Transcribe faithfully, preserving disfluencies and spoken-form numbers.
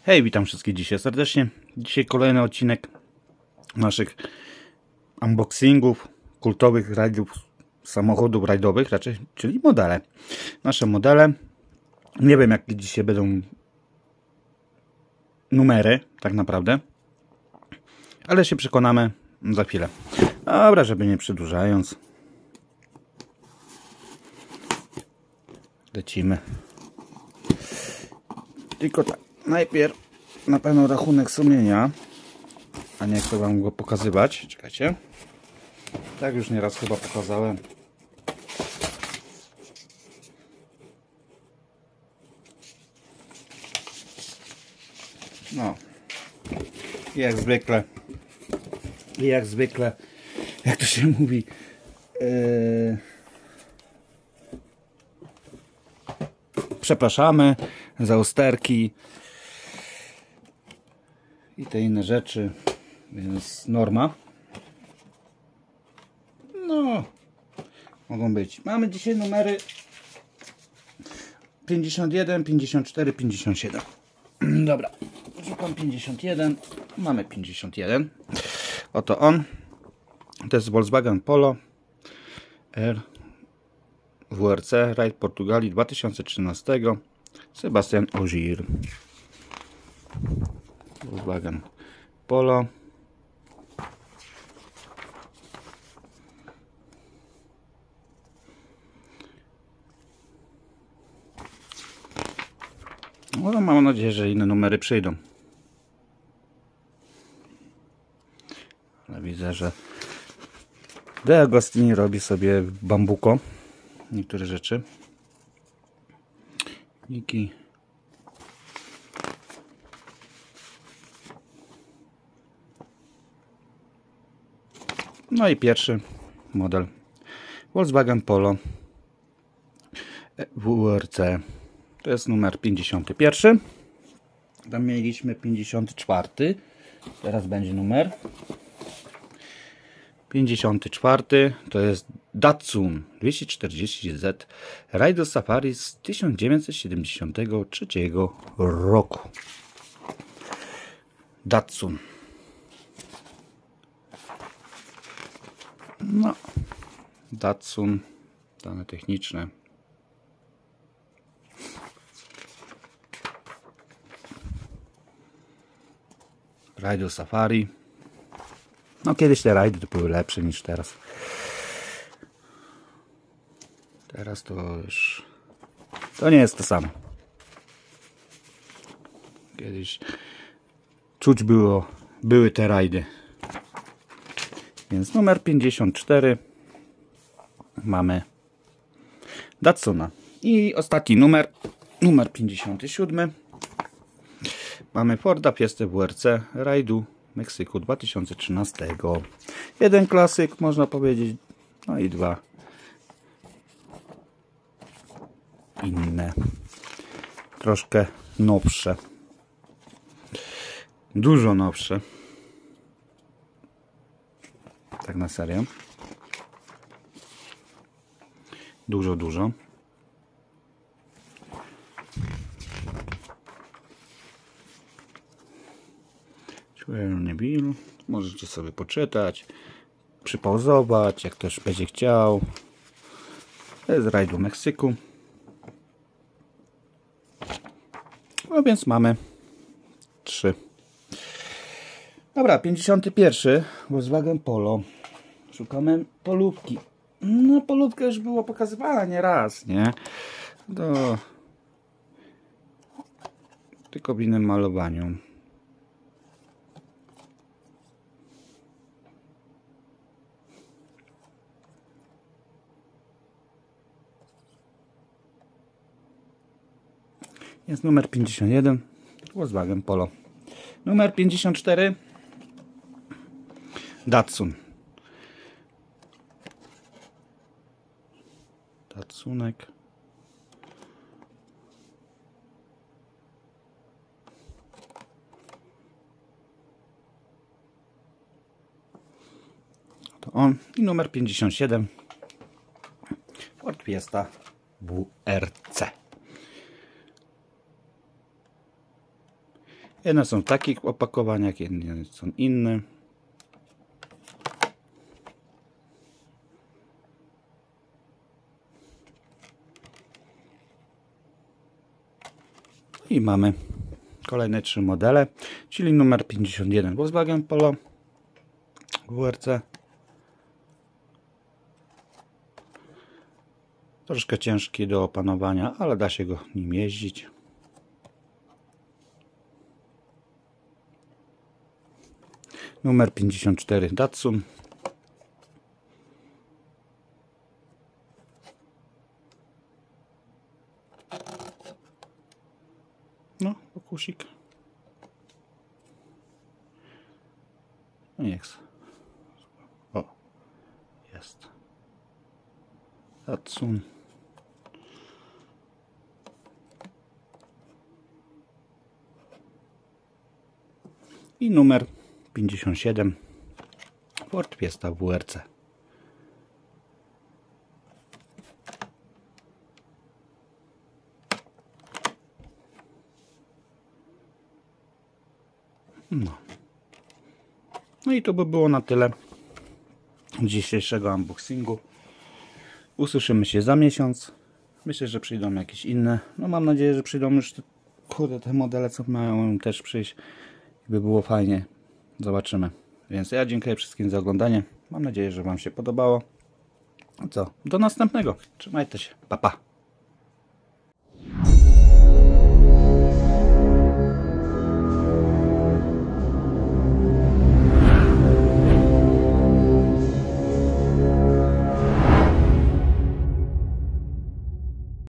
Hej, witam wszystkich dzisiaj serdecznie. Dzisiaj kolejny odcinek naszych unboxingów kultowych rajdów, samochodów rajdowych raczej, czyli modele. Nasze modele. Nie wiem, jakie dzisiaj będą numery, tak naprawdę. Ale się przekonamy za chwilę. Dobra, żeby nie przedłużając. Lecimy. Tylko tak, najpierw na pewno rachunek sumienia, a nie chcę wam go pokazywać. Czekajcie. Tak już nieraz chyba pokazałem. No. I jak zwykle. I jak zwykle. Jak to się mówi? Yy... Przepraszamy za usterki i te inne rzeczy, więc norma. No, mogą być. Mamy dzisiaj numery pięćdziesiąt jeden, pięćdziesiąt cztery, pięćdziesiąt siedem. Dobra, szukam pięćdziesiąt jeden. Mamy pięćdziesiąt jeden. Oto on. To jest Volkswagen Polo R W R C Rajd Portugalii dwa tysiące trzynastego. Sebastian Ogier. Volkswagen Polo. No, mam nadzieję, że inne numery przyjdą. Ale widzę, że De Agostini robi sobie bambuko niektóre rzeczy. Niki. No i pierwszy model Volkswagen Polo W R C. To jest numer pięćdziesiąty pierwszy. Tam mieliśmy pięćdziesiąty czwarty. Teraz będzie numer pięćdziesiąty czwarty. To jest Datsun dwieście czterdzieści Z Rajdo Safari z tysiąc dziewięćset siedemdziesiątego trzeciego roku. Datsun. No, Datsun, dane techniczne. Rajdo Safari. No, kiedyś te rajdy to były lepsze niż teraz. Teraz to już... To nie jest to samo. Kiedyś czuć było, były te rajdy. Więc numer pięćdziesiąt cztery mamy Datsuna. I ostatni numer, numer pięćdziesiąty siódmy. Mamy Forda Fiesta W R C Rajdu Meksyku dwa tysiące trzynastego. Jeden klasyk, można powiedzieć, no i dwa inne, troszkę nowsze, dużo nowsze, tak na serio, dużo, dużo. Neville. Możecie sobie poczytać, przypauzować, jak ktoś będzie chciał. To jest Rajdu Meksyku. No więc mamy trzy. Dobra, pięćdziesiąty pierwszy Volkswagen Polo. Szukamy polówki. No, polówka już było pokazywana nie raz, nie? Do... Tylko w innym malowaniu. Jest numer pięćdziesiąt jeden Volkswagen Polo. Numer pięćdziesiąt cztery Datsun. Datsunek. To on. I numer pięćdziesiąt siedem Ford Fiesta W R C. Jedne są w takich opakowaniach, inne są inne. I mamy kolejne trzy modele, czyli numer pięćdziesiąt jeden Volkswagen Polo W R C. Troszkę ciężki do opanowania, ale da się go nim jeździć. Numer pięćdziesiąt cztery Datsun. No, pokusik. No jest. O, jest. Datsun. I numer pięćdziesiąt siedem Ford Fiesta W R C. No. No i to by było na tyle dzisiejszego unboxingu. Usłyszymy się za miesiąc. Myślę, że przyjdą jakieś inne. No mam nadzieję, że przyjdą już te, kurde, te modele, co mają też przyjść. By było fajnie. Zobaczymy. Więc ja dziękuję wszystkim za oglądanie. Mam nadzieję, że wam się podobało. No co? Do następnego. Trzymajcie się. Pa, pa.